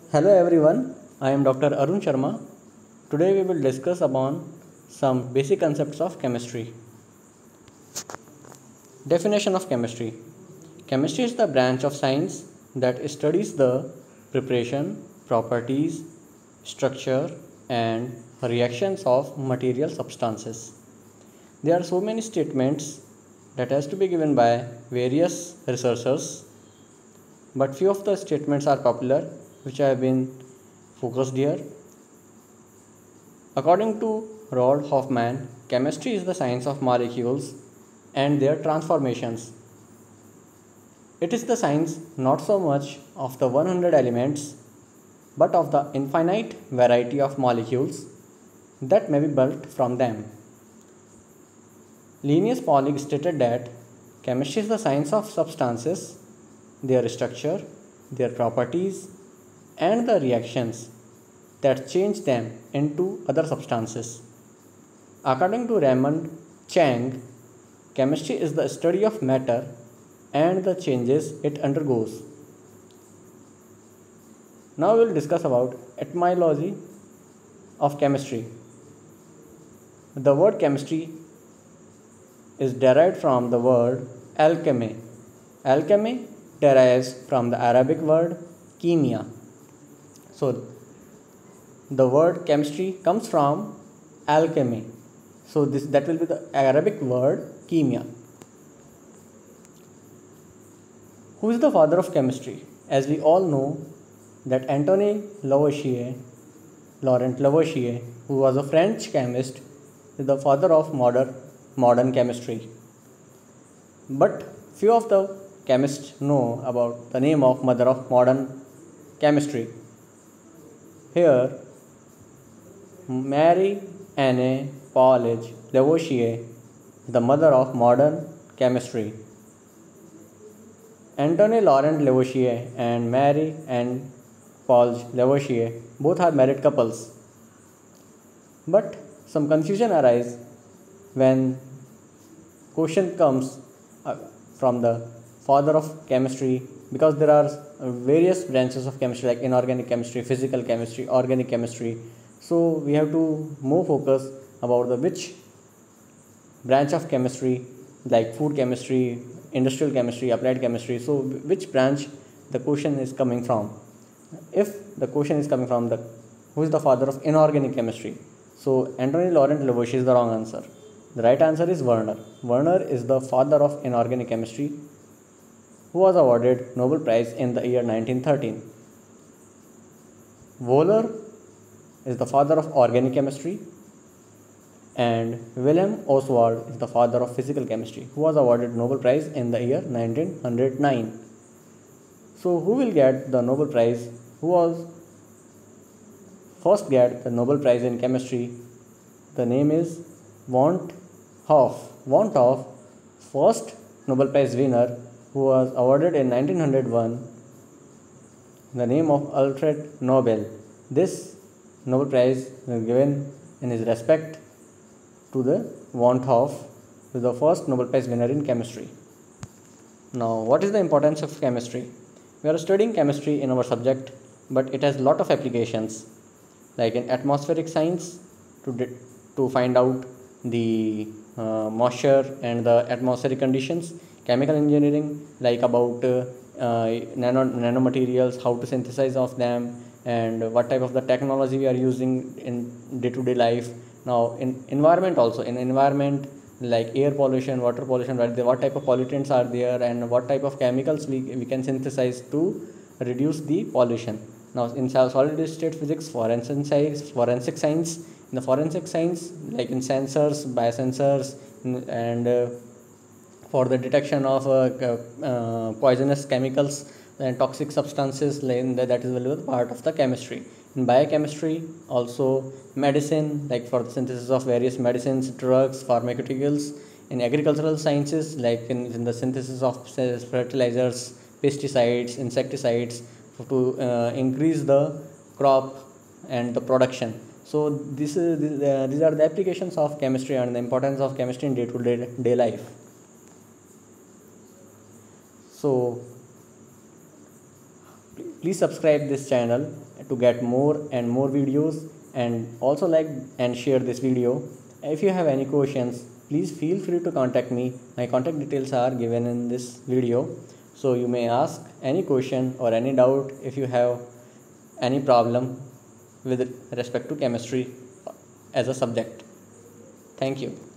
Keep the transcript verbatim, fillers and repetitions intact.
Hello everyone, I am Doctor Arun Sharma. Today we will discuss upon some basic concepts of chemistry. Definition of chemistry. Chemistry is the branch of science that studies the preparation, properties, structure and reactions of material substances. There are so many statements that has to be given by various researchers, but few of the statements are popular which have been focused here. According to Rod Hoffman, chemistry is the science of molecules and their transformations. It is the science not so much of the one hundred elements but of the infinite variety of molecules that may be built from them. Linus Pauling stated that chemistry is the science of substances, their structure, their properties, and the reactions that change them into other substances. According to Raymond Chang, chemistry is the study of matter and the changes it undergoes. Now we will discuss about etymology of chemistry. The word chemistry is derived from the word alchemy. Alchemy derives from the Arabic word chemia. So the word chemistry comes from alchemy. So this that will be the Arabic word chemia. Who is the father of chemistry? As we all know that Antoine Lavoisier, Laurent Lavoisier, who was a French chemist, is the father of modern modern chemistry. But few of the chemists know about the name of mother of modern chemistry. Here, Marie Anne Paul Lavoisier, the mother of modern chemistry. Antoine Laurent Lavoisier and Marie Anne Paul Lavoisier both are married couples. But some confusion arises when question comes uh, from the father of chemistry, because there are various branches of chemistry like inorganic chemistry, physical chemistry, organic chemistry. So we have to more focus about the which branch of chemistry, like food chemistry, industrial chemistry, applied chemistry. So which branch the question is coming from? If the question is coming from the who is the father of inorganic chemistry, so Antoine Laurent Lavoisier is the wrong answer. The right answer is Werner. Werner is the father of inorganic chemistry, who was awarded Nobel Prize in the year nineteen thirteen. Wöhler is the father of organic chemistry, and Wilhelm Oswald is the father of physical chemistry, who was awarded Nobel Prize in the year nineteen oh nine. So who will get the Nobel Prize? Who was first get the Nobel Prize in chemistry? The name is Von Hoff. Von Hoff, first Nobel Prize winner, who was awarded in nineteen oh one the name of Alfred Nobel. This Nobel Prize was given in his respect to the Von Hoff, who is the first Nobel Prize winner in chemistry. Now, what is the importance of chemistry? We are studying chemistry in our subject, but it has a lot of applications, like in atmospheric science to, to find out the uh, moisture and the atmospheric conditions, chemical engineering like about uh, uh, nano nanomaterials, how to synthesize of them, and what type of the technology we are using in day-to-day life. Now in environment also, in environment like air pollution, water pollution, what, what type of pollutants are there and what type of chemicals we, we can synthesize to reduce the pollution. Now in solid state physics, forensic science, forensic science, in the forensic science like in sensors, biosensors, and uh, for the detection of uh, uh, poisonous chemicals and toxic substances, that is a part of the chemistry. In biochemistry also medicine, like for the synthesis of various medicines, drugs, pharmaceuticals. In agricultural sciences, like in, in the synthesis of fertilizers, pesticides, insecticides, to uh, increase the crop and the production. So this is uh, these are the applications of chemistry and the importance of chemistry in day-to-day day life. So Please subscribe this channel to get more and more videos, and also like and share this video. If you have any questions, please feel free to contact me. My contact details are given in this video, so you may ask any question or any doubt if you have any problem with respect to chemistry as a subject. Thank you.